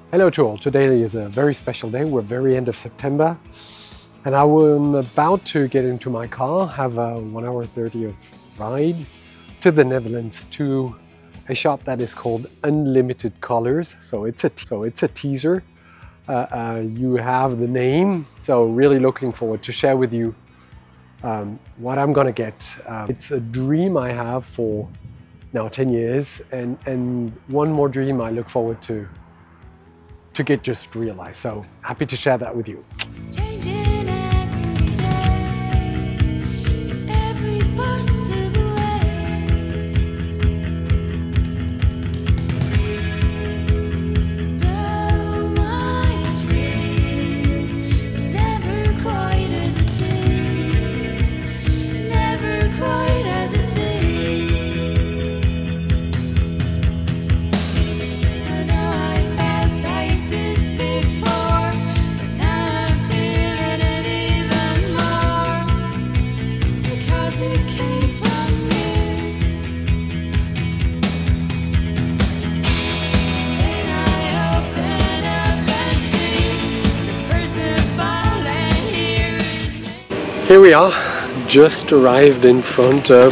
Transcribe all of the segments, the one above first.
Hello to all. Today is a very special day. We're very end of September and I'm about to get into my car, have a 1 hour 30 of ride to the Netherlands to a shop that is called Unlimited Colors. So it's a teaser. You have the name, so really looking forward to share with you what I'm gonna get. It's a dream I have for now 10 years and one more dream I look forward to get just realized. So happy to share that with you. Here we are, just arrived in front of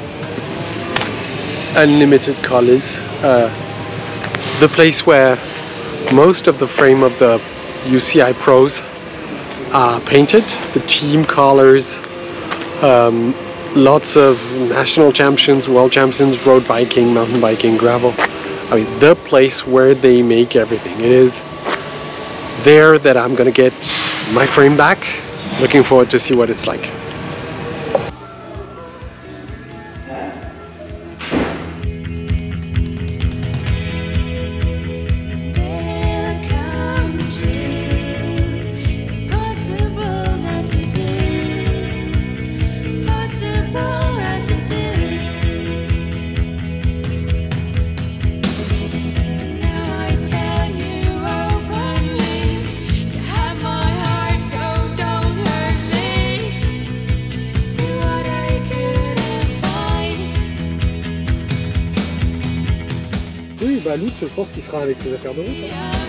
Unlimited Colors, the place where most of the frame of the UCI Pros are painted, the team colors, lots of national champions, world champions, road biking, mountain biking, gravel. I mean, the place where they make everything. It is there that I'm gonna get my frame back. Looking forward to see what it's like. Oui, bah Lutz, je pense qu'il sera avec ses affaires de route. Hein.